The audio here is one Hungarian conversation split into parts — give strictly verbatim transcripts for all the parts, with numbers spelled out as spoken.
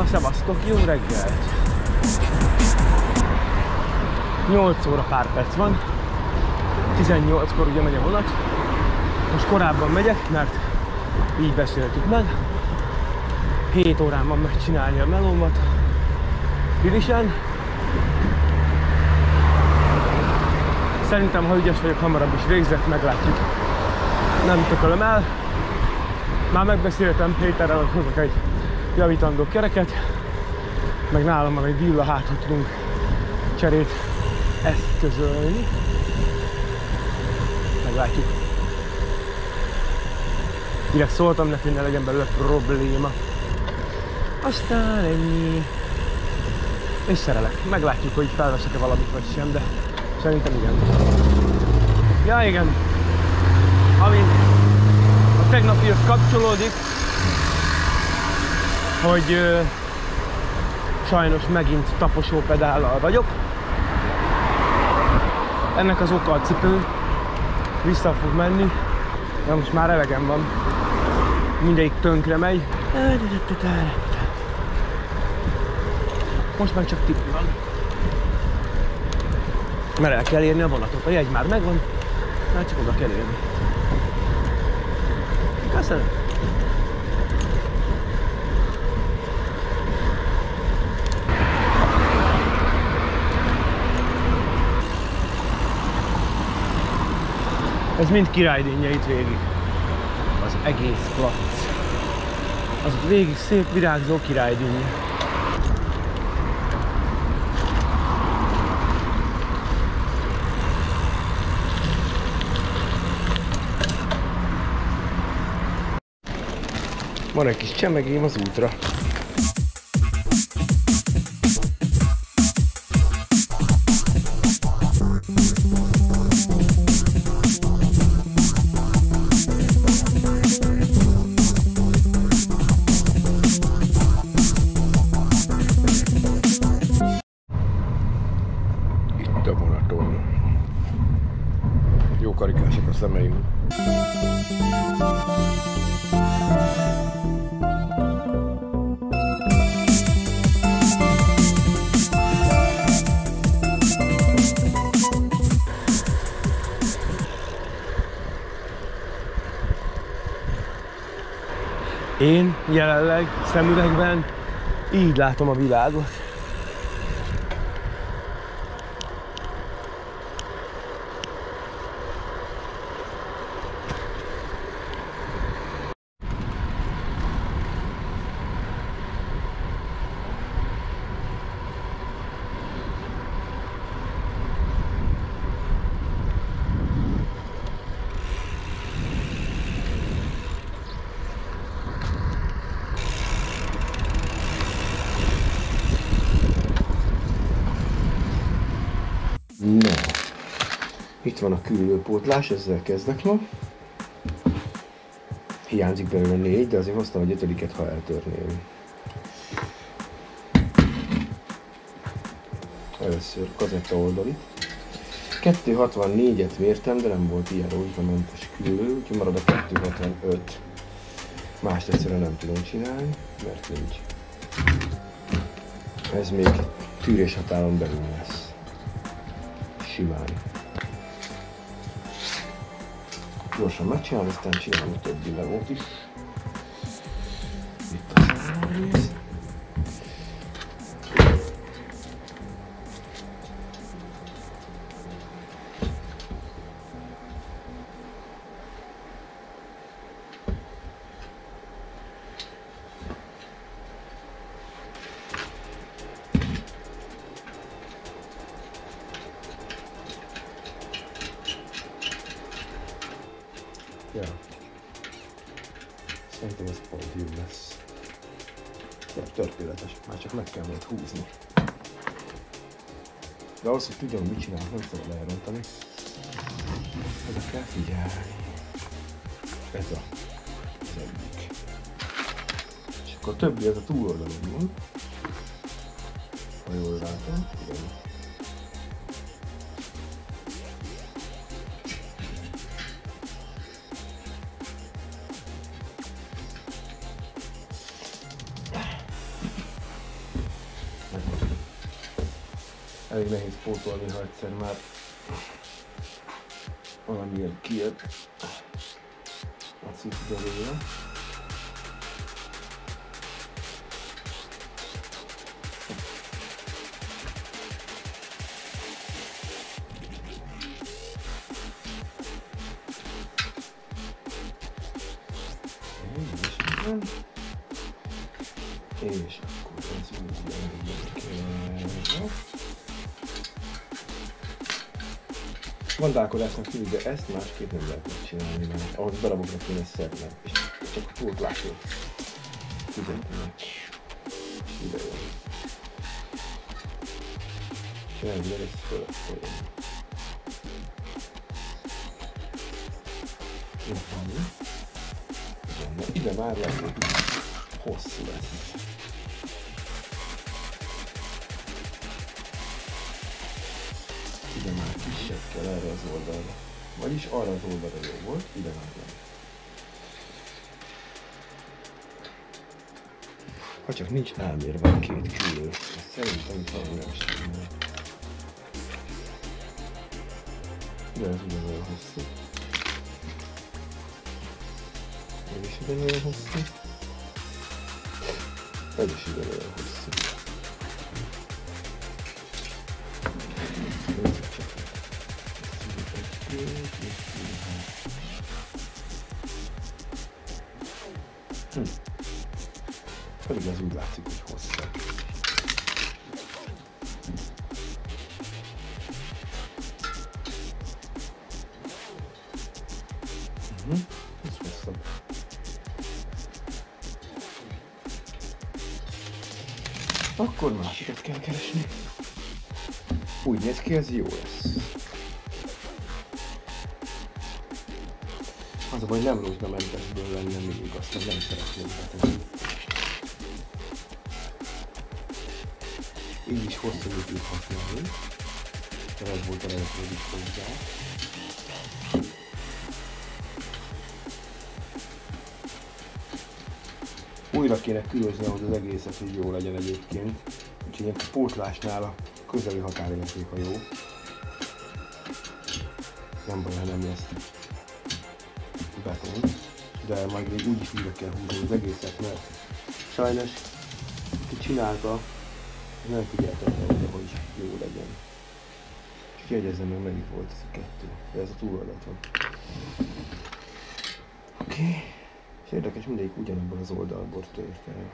szevasztok, jó reggelt! nyolc óra pár perc van, tizennyolckor ugye megy a vonat. Most korábban megyek, mert így beszéltük meg. hét órán van megcsinálni a melómat Pilisen. Szerintem, ha ügyes vagyok, hamarabb is végzek, meglátjuk. Nem tökölöm el. Már megbeszéltem Péterrel, hogy hozok egy javítandó kereket, meg nálam van egy villa, hát hogy tudunk cserét eszközölni. Meglátjuk. Direkt szóltam neki, hogy ne legyen belőle probléma. Aztán ennyi. És szerelek. Meglátjuk, hogy felveszek-e valamit vagy sem, de szerintem igen. Ja, igen. Ami a tegnapihoz kapcsolódik, hogy ö, sajnos megint taposópedállal vagyok. Ennek az oka a cipő. Vissza fog menni. De most már elegem van. Mindegyik tönkre megy. Most már csak tipi van. Mert el kell érni a vonatot. A jegy már megvan. Már csak oda kell érni. Köszönöm. Ez mind királydínnye itt végig. Az egész plac. Az végig szép virágzó királydínnye. Van egy kis csemegém az útra. Itt a vonaton. Jó karikások a szemeim. Én jelenleg szemüvegben így látom a világot. No, itt van a küllőpótlás, ezzel kezdek ma. Hiányzik belőle négy, de azért hoztam egy ötödiket, ha eltörném. Először kazetta oldali. kettőszázhatvannégyet mértem, de nem volt ilyen rózsamentes küllő, úgyhogy marad a kettőszázhatvanöt. Mást egyszerűen nem tudom csinálni, mert nincs. Ez még tűréshatáron belül lesz. Simán. Gyorsan megcsinálom, aztán csinálom a többi melót is. Itt a szállórész. Ja. Szerintem ez pont jó lesz. Történetes, már csak meg kell majd húzni. De ahhoz, hogy tudjam, mit csinálok, nem szabad elrontani. Oda kell figyelni. Ez a, az egyik. És akkor a többi ez a túloldalon van. Ha jól látom, igen. elég nehéz pótolni, ha egyszer már valamiért kijött a cikk belőle. És akkor ez úgy elég. Vandálkodásnak hívjuk, de ezt másképp nem lehet megcsinálni, mert ahhoz darabokra kéne szedni, és csak a pótlásért fizetnek. Ide jön. Csináljuk, de ezt fölöttől. Ide már lehet, hogy hosszú lesz. Ide már kisebb kell erre az oldalra. Vagyis arra az oldalra jó volt, ide már nem. Ha csak nincs elmérve a két külő, szerintem valami nem stimmel. De ez ugyanolyan hosszú. Ez is ugyanolyan hosszú. Ez is ugyanolyan hosszú. Hm. Pedig ez úgy látszik, hogy hosszabb. Uh-huh. Ez hosszabb. Akkor másikat kell keresni. Úgy néz ki, ez jó lesz. Az a baj, nem rózsamentesből lenne mindig, azt nem szeretném betenni. Így is hosszú tudjuk használni. De ez volt a lehetőség is hozzá. Újra kéne külözni ahhoz az egészet, hogy jó legyen egyébként. Úgyhogy ilyen pótlásnál a közeli határérték a jó. Nem baj, ha nem lesz beton, de majd még úgy is újra kell húzni az egészet, mert sajnos ki csinálta, nem figyeltem rá, hogy jó legyen. Csak jegyezzem meg, melyik volt ez a kettő, de ez a túloldalt van. Oké, okay. És érdekes, mindegyik ugyanabban az oldalból tört el.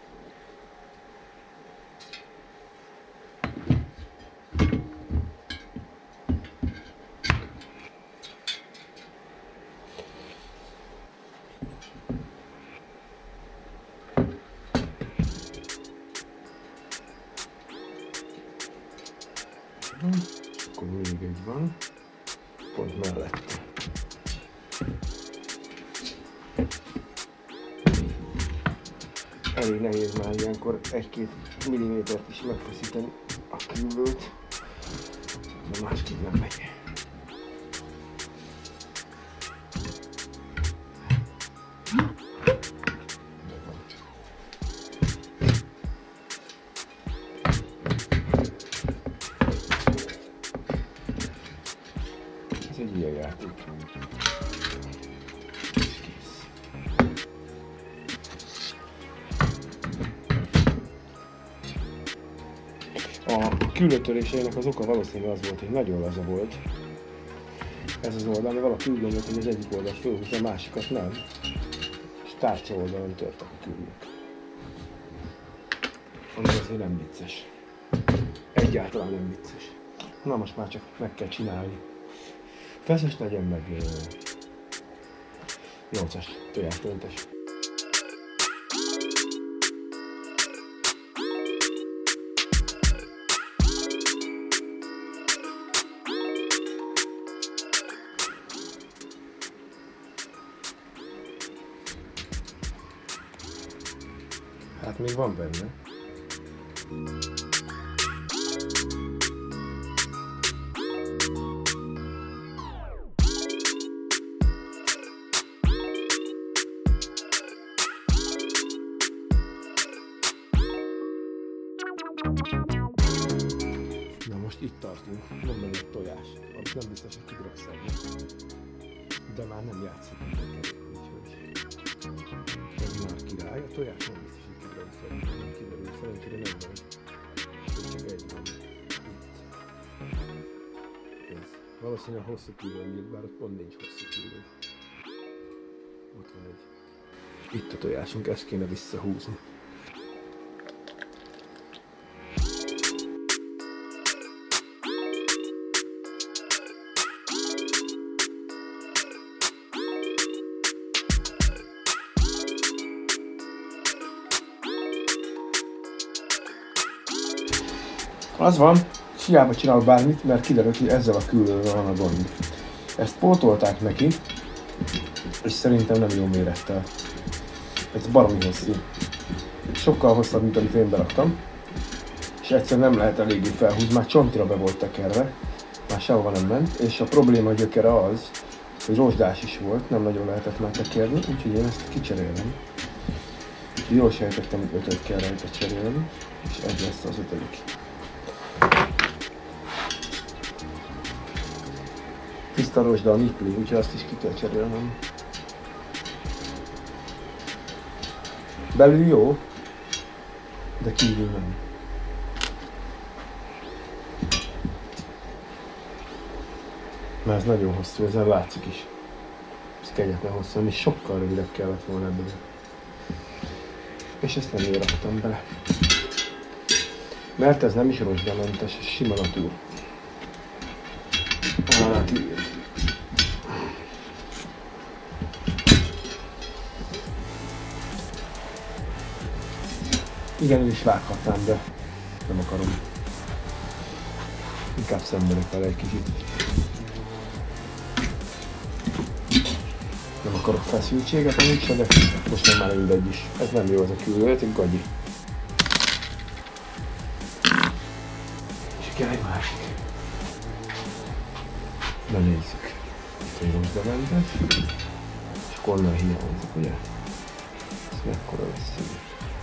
Akkor még egy van, pont mellette. Elég nehéz már ilyenkor egy-két millimétert is megfeszíteni a küllőt, de másképp nem megy. Ez egy ilyen játék. És kész. A küllőtöréseinek az oka valószínűleg az volt, hogy nagyon laza volt ez az oldal, ami valaki úgy gondolt, hogy az egyik oldalt fölhúzza, a másikat nem. És tárcsa oldalon törtek a küllők. Ami azért nem vicces. Egyáltalán nem vicces. Na most már csak meg kell csinálni. Feszes legyen meg nyolcas tojásdöntes. Hát még van benne. Na most itt tartunk, nem belőle tojás, amit nem biztos, hogy tudok szedni. De már nem játszik mindenki, úgyhogy ez már király. A tojás nem biztos, hogy tudok szedni, kiderül, szerencsére nem van. Csak egy van itt. Ez. Valószínűleg hosszú külön bír, bár ott pont nincs hosszú külön. Ott van egy. Itt a tojásunk, ezt kéne visszahúzni. Az van, hiába csinál bármit, mert kiderült, hogy ezzel a küllővel van a gond. Ezt pótolták neki, és szerintem nem jó mérettel. Ez baromi hosszú. Sokkal hosszabb, mint amit én beraktam. És egyszerűen nem lehet eléggé felhúzni, már csontira be volt tekerve. Már sehova nem ment, és a probléma gyökere az, hogy rozsdás is volt, nem nagyon lehetett már tekerni, úgyhogy én ezt kicserélem. Jól sejtettem, hogy ötöt kell rajta cserélni, és ez lesz az ötödik. Tiszta rozsda a nipli, úgyhogy azt is ki kell cserélnem. Belül jó, de kívül nem. Mert ez nagyon hosszú, ezen látszik is. Ez kegyetlen hosszú, és sokkal rövidebb kellett volna ebből. És ezt nem én raktam bele. Mert ez nem is rozsdamentes, ez sima natúr. Hát, igen, én is vághatnám, de nem akarom. Inkább szenvedek vele egy kicsit. Nem akarok feszültséget, amúgy se, de most nem már mindegy is. Ez nem jó, ez a küldő, ez egy gagyi. És kell egy másik. Na nézzük. Itt egy rozsdamentes. És akkor onnan hiányzik, ugye? Ez mekkora lesz így.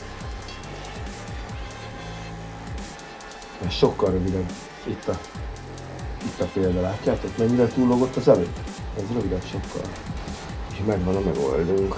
Ez sokkal rövidebb. Itt a, itt a példa, látjátok? Mennyire túllogott az előtt? Ez rövidebb sokkal. És megvan a megoldunk.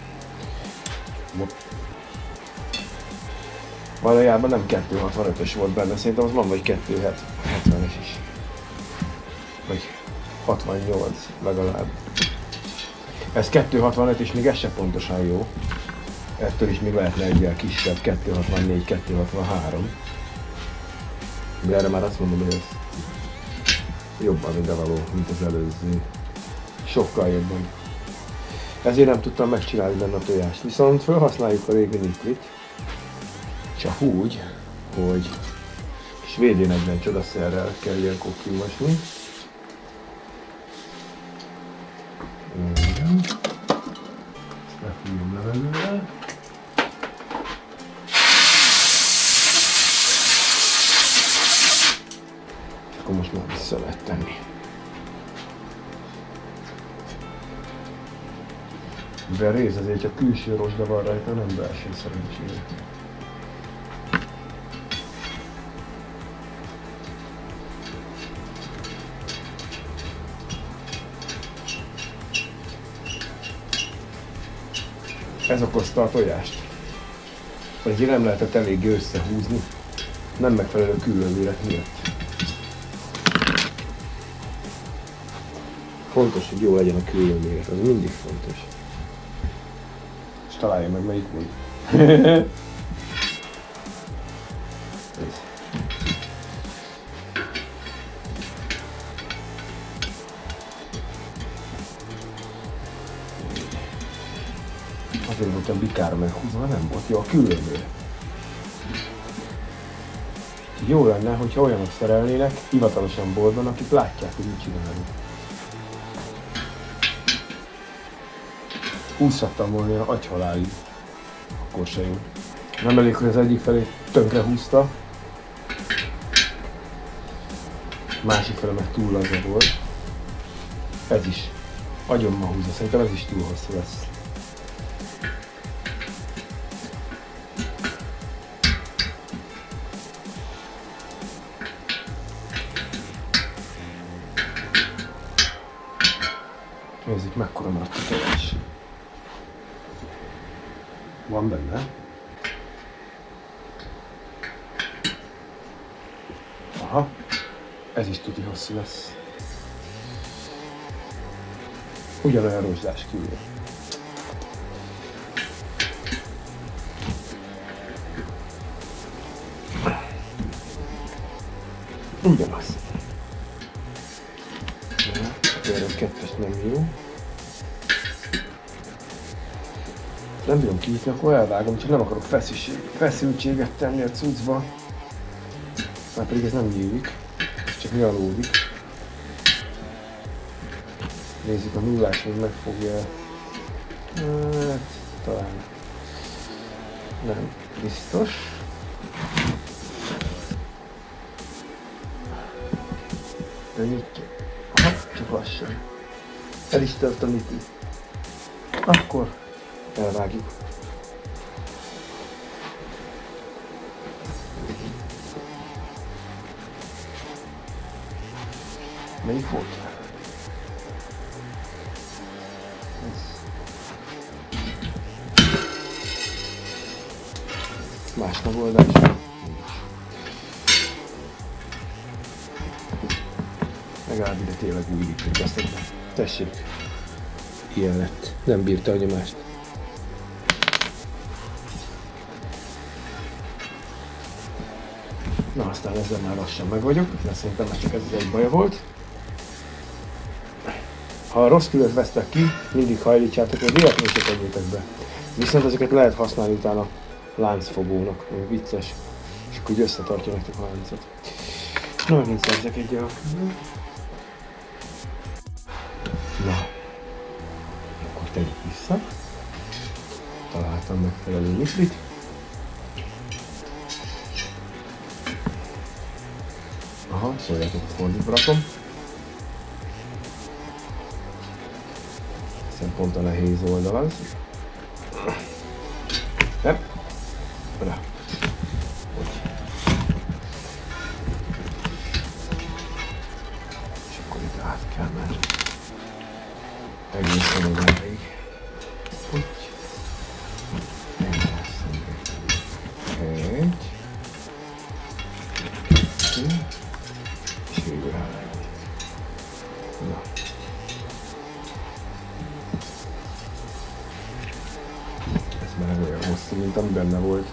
Valójában nem kettő hatvanötös volt benne, szerintem az van vagy kettő hetvenes is. Vagy hatvannyolc legalább. Ez kettő hatvanöt és még ez sem pontosan jó. Ettől is még lehetne egyel kisebb, kettő hatvannégy, kettő hatvanhárom. De erre már azt mondom, hogy ez jobban mindenvaló, mint az előző. Sokkal jobban. Ezért nem tudtam megcsinálni benne a tojást. Viszont felhasználjuk a régi niplit. Csak úgy, hogy kis vé dé negyven csodaszerrel kell ilyenkor kimosni. Igen. Ezt lefújom levegővel. Akkor most már vissza lehet tenni. De rész azért csak külső rozsda van rajta, nem belső szerencsére. Ez okozta a tojást. Vagy nem lehetett eléggé összehúzni, nem megfelelő küllőméret miatt. Fontos, hogy jó legyen a küllőméret, az mindig fontos. És találja meg, melyik van. Azért voltam bikára meghúzva, nem volt jó a küllőméret. Jó lenne, hogyha olyanok szerelnének hivatalosan boltban, akik látják, hogy mit csinálunk. Húzhattam volna agyhalálig, akkor se jó. Nem elég, hogy az egyik felé tönkre húzta, másik fele meg túl laza volt. Ez is agyommal húzza, szerintem ez is túl hosszú lesz. Nézzük, mekkora maradt a tojás. Van benne. Aha, ez is tuti hosszú lesz. Ugyanolyan rozsdás kívül. Ugyanaz. A kettes nem jó. Nem bírom kinyitni, akkor elvágom, csak nem akarok feszültséget tenni a cuccba. Már pedig ez nem nyílik, ez csak nyalódik. Nézzük, a nullás még megfogja. Hát, talán nem biztos. De nyitja. Aha, csak lassan. El is tört a miti. Akkor elvágjuk. Melyik volt? Ez. Más megoldás. Legalább ide tényleg úgy itt aztán. Tessék. Ilyen lett. Nem bírta a nyomást. Na aztán ezzel már lassan meg vagyok, mert szerintem már csak ez egy baja volt. Ha a rossz külöt vesztek ki, mindig hajlítsátok, hogy véletlenül se tegyétek be. Viszont ezeket lehet használni utána láncfogónak, ami vicces, és akkor úgy összetartja nektek a láncot. Na, megint szerzek egy a... Na, akkor tegyük vissza. Találtam megfelelő mitrit. Aha, szóljátok, fordítva rakom. Hiszen pont a nehéz oldal az. Nem? Rá. Úgy. És akkor itt át kell menni. Egészen odáig. Úgy. Egy. Kettő. És végül ellenjük. Na. Ez már olyan hosszú, mint ami benne volt.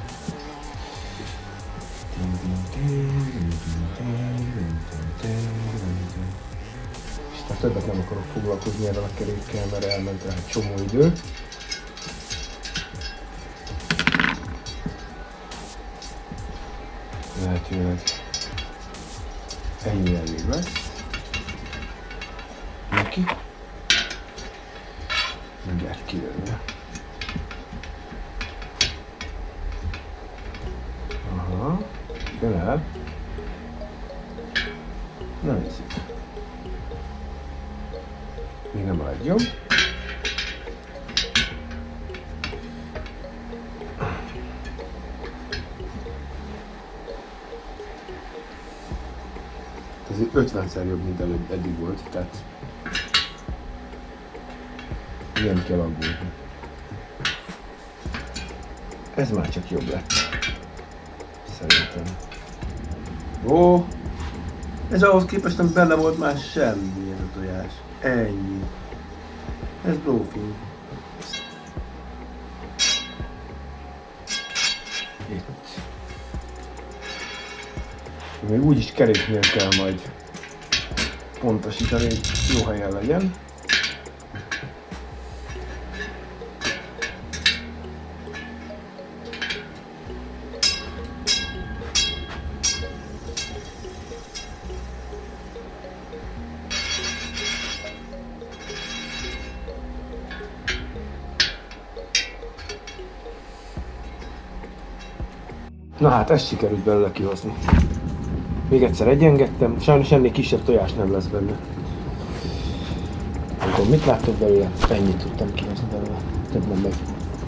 És tehát többet nem akarok foglalkozni erről a kerékkel, mert elment rá egy csomó idő. Lehetőleg ennyi elég lesz. Neki. Mindjárt kijönne. Aha. De lehet. Na nézzük. Még nem a legjobb. Ez ötvenszer jobb, mint előbb eddig volt, tehát nem kell aggódni. Ez már csak jobb lett. Szerintem. Ó! Ez ahhoz képest, ami benne volt, már semmi ez a tojás. Ennyi. Ez blowfin. Itt. Még úgyis keréknél kell majd pontosítani, hogy jó helyen legyen. Na hát, ezt sikerült belőle kihozni. Még egyszer egyengedtem, sajnos ennél kisebb tojás nem lesz benne. Nem tudom, mit láttok belőle, ennyit tudtam kihozni belőle, több nem megy.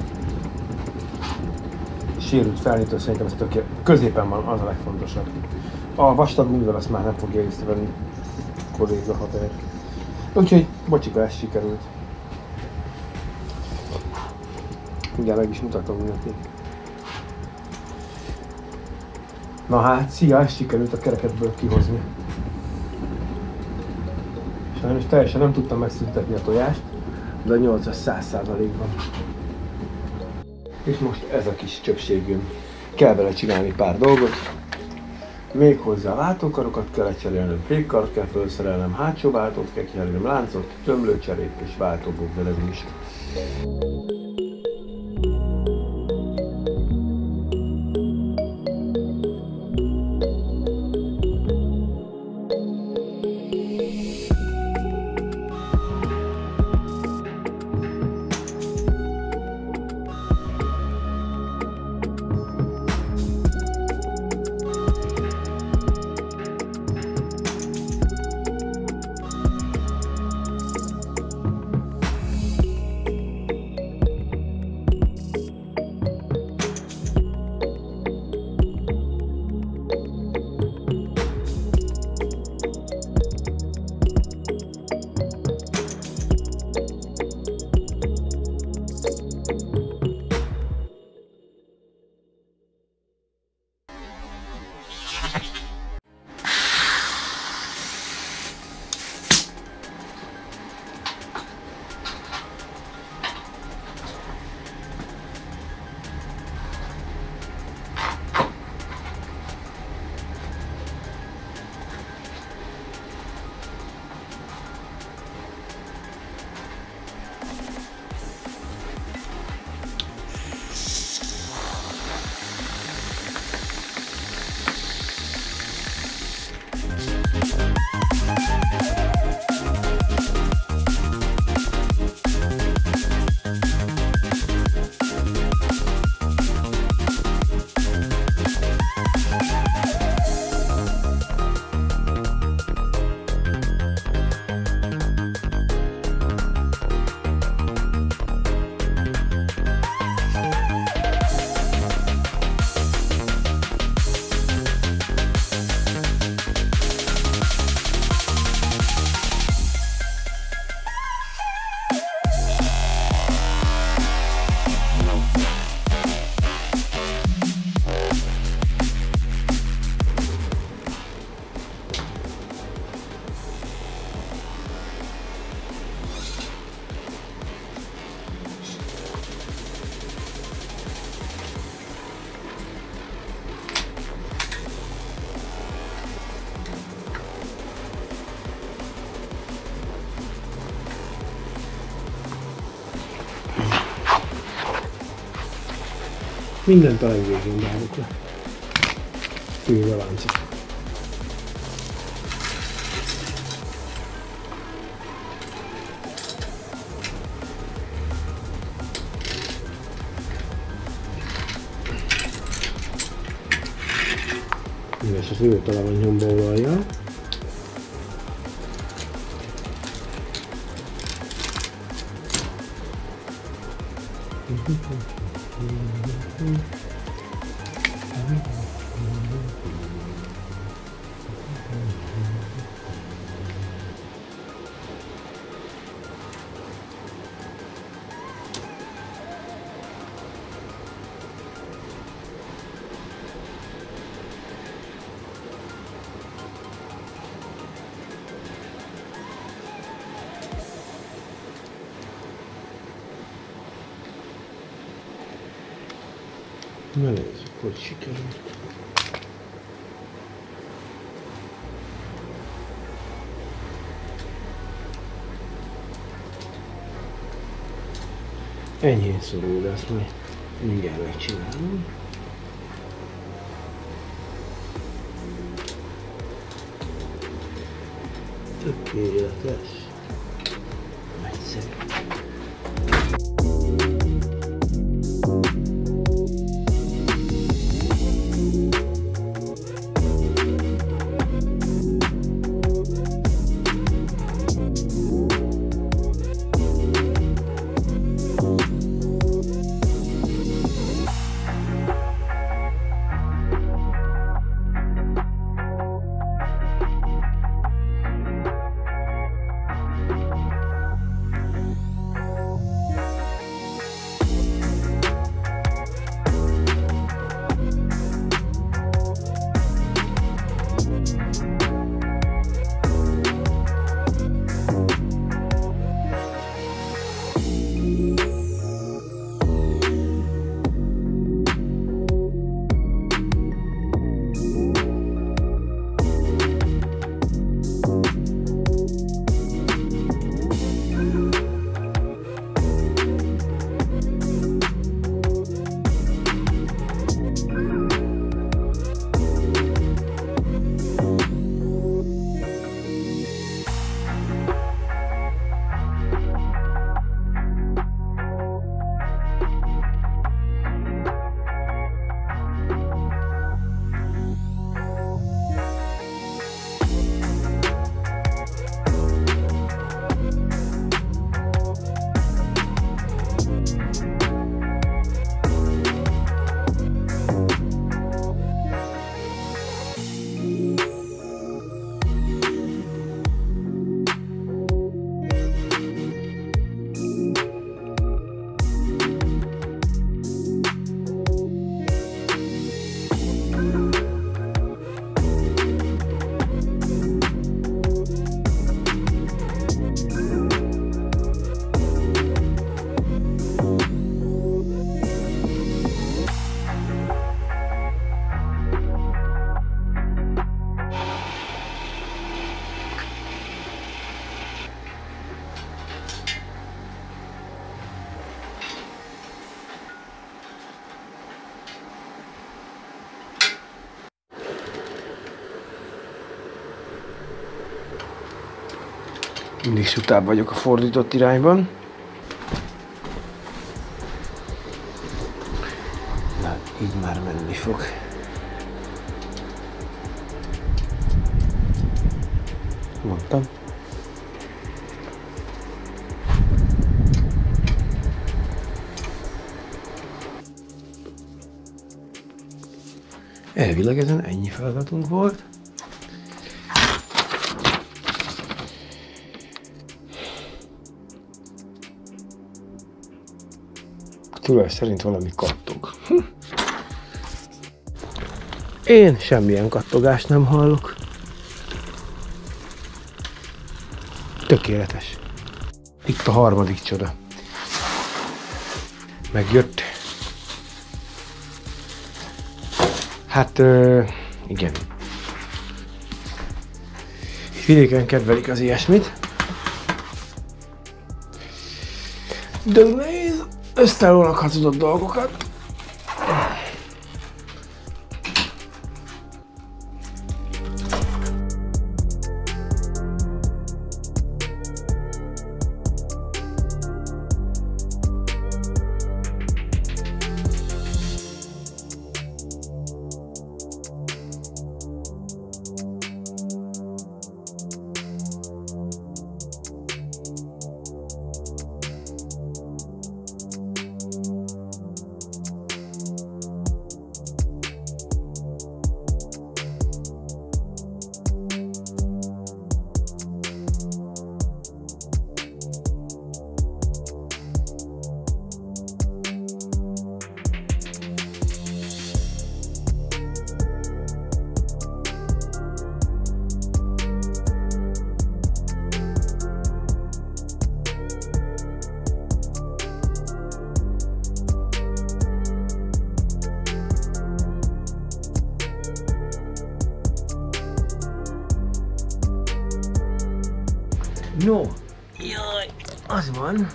Sérült felnyitó, szerintem ez tökéletes. Középen van, az a legfontosabb. A vastag unggal azt már nem fogja észrevenni kolléga haver. Úgyhogy bocsika, ez sikerült. Ugye meg is mutatom neki. Na hát, szia, ezt sikerült a kereketből kihozni. Sajnos teljesen nem tudtam megszüntetni a tojást, de a nyolcas száz százalékban. És most ez a kis csöpségünk. Kell vele csinálni pár dolgot. Még hozzá váltókarokat kell lecserélnem, fékkart kell felszerelnem, hátsó váltót kell cserélnem, láncot, tömlőcserét és váltóbogvelezést. Mindent a legvégén várok le. Főleg a láncot. És az ő tele van nyomba olajjal. Na nézzük, hogy sikerült. Enyhén szorul, de ezt majd mindjárt megcsinálom. Tökéletes. Egyszerű. Mindig sutább vagyok a fordított irányban. Na, így már menni fog. Mondtam. Elvileg ezen ennyi feladatunk volt. Tulaj szerint valami kattog. Hm. Én semmilyen kattogást nem hallok. Tökéletes. Itt a harmadik csoda. Megjött. Hát, euh, igen. Vidéken kedvelik az ilyesmit. De nehéz összeállónak hazudott dolgokat. No, jaj, az van,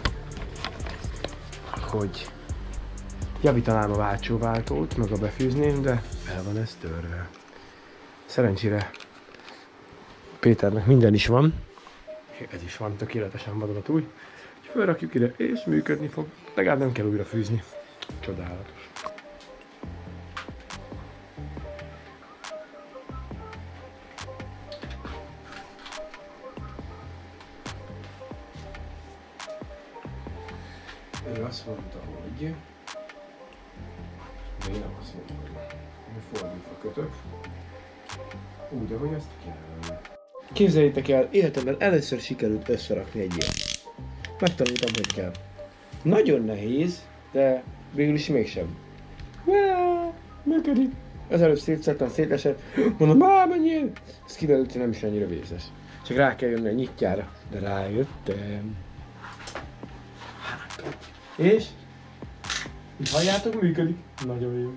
hogy javítanám a váltsóváltót, meg a befűzném, de el van ez törve. Szerencsére Péternek minden is van, ez is van, tökéletesen vadonatúj, úgyhogy felrakjuk ide, és működni fog, legalább nem kell újra fűzni. Csodálatos. Ő azt mondta, hogy én azt mondtam, hogy fordítva kötök, úgy, ahogy azt kell. Képzeljétek el, életemben először sikerült összerakni egy ilyet. Megtanultam, hogy kell. Nagyon nehéz, de végül is mégsem. Wow, működik. Ezelőtt szétszettem, szétesett, mondom, á, menjél! Ez kiderült, hogy nem is annyira vészes. Csak rá kell jönni a nyitjára, de rájöttem. És? Itt halljátok, működik? Nagyon jó.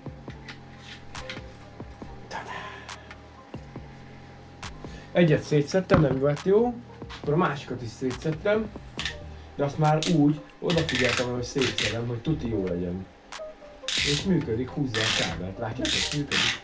Egyet szétszettem, nem volt jó. Akkor a másikat is szétszettem. De azt már úgy odafigyeltem, hogy szétszedem, hogy tuti jó legyen. És működik, húzza a kábelt. Látjátok? Működik.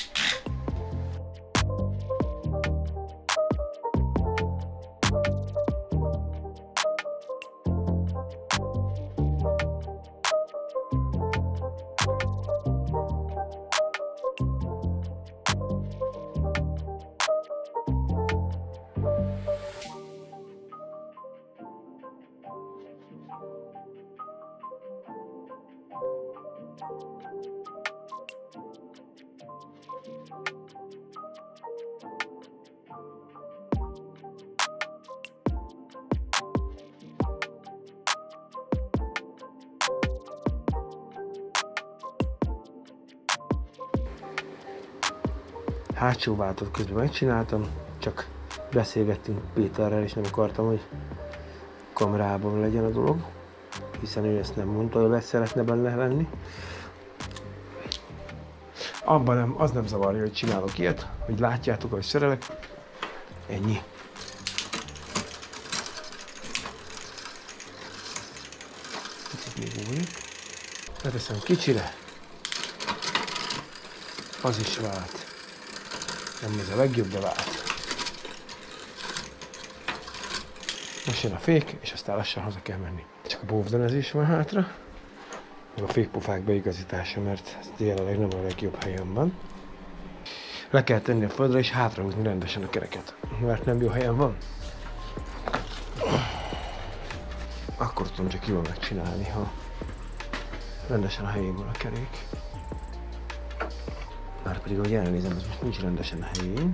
Hátsó váltót közben megcsináltam, csak beszélgettünk Péterrel, és nem akartam, hogy kamerában legyen a dolog, hiszen ő ezt nem mondta, hogy lesz szeretne benne lenni. Abban nem, az nem zavarja, hogy csinálok ilyet, hogy látjátok, hogy szerelek. Ennyi. Kicsit még múlik. Leteszem kicsire. Az is vált. Nem ez a legjobb, de vált. Most jön a fék, és aztán lassan haza kell menni. Csak a bóvdonezés van hátra, meg a fékpofák beigazítása, mert ez jelenleg nem a legjobb helyen van. Le kell tenni a földre, és hátrahúzni rendesen a kereket, mert nem jó helyen van. Akkor tudom csak jól megcsinálni, ha rendesen a helyén van a kerék. Márpedig, ahogy elnézem, ez most nincs rendesen a helyén.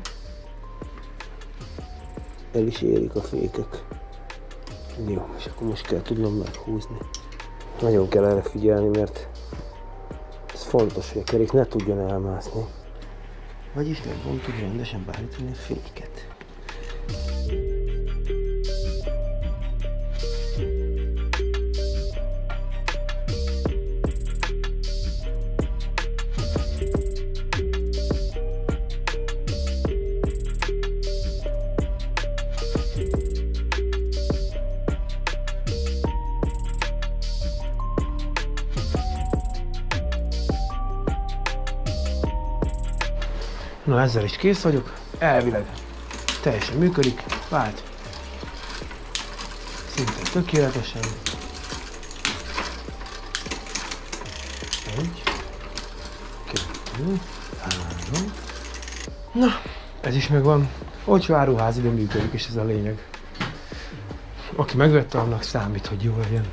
El is érik a fékek. Jó, és akkor most kell tudnom meghúzni. Nagyon kell erre figyelni, mert ez fontos, hogy a kerék ne tudjon elmászni. Vagyis meg fogom tudni rendesen beállítani a féket. Na, ezzel is kész vagyok, elvileg teljesen működik, vált szinte tökéletesen. Egy, kettő, három. Na, ez is megvan. Olcsó áruház, ide működik, és ez a lényeg. Aki megvette, annak számít, hogy jó legyen.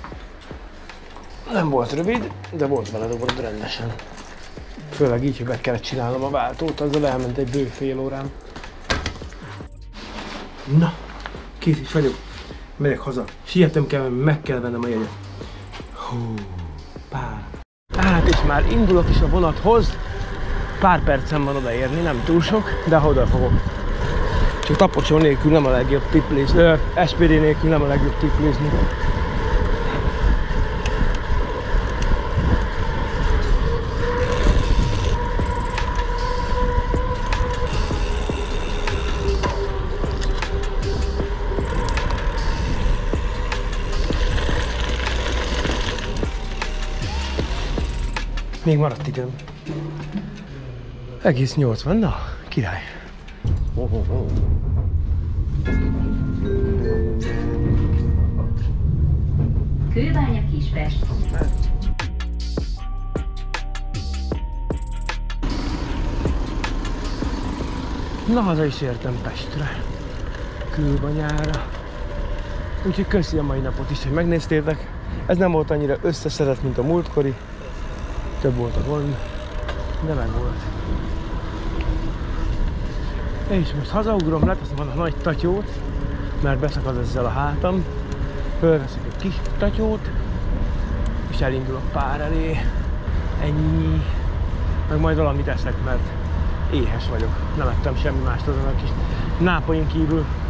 Nem volt rövid, de volt vele dolgod rendesen. Főleg így, hogy be kellett csinálnom a váltót, azzal elment egy bő fél órán. Na, kész is vagyok. Megyek haza. Sietem kell, mert meg kell vennem a jegyet. Hú, pár. Hát és már indulok is a vonathoz. Pár percem van odaérni, nem túl sok, de oda fogok. Csak tapocsol nélkül nem a legjobb tiplézni. es pé dé nélkül nem a legjobb tiplézni. Még maradt időm. Egész nyolcvan, na, király. Oh, oh, oh. Kőbánya Kispest. Na, haza is értem Pestre. Kőbányára. Úgyhogy köszi a mai napot is, hogy megnéztétek. Ez nem volt annyira összeszedett, mint a múltkori. Több volt a gond, de meg volt. És most hazaugrom, leteszem a nagy tatyót, mert beszakad ezzel a hátam. Fölveszek egy kis tatyót, és elindulok pár elé. Ennyi. Meg majd valamit eszek, mert éhes vagyok. Nem ettem semmi mást azon a kis nápain kívül.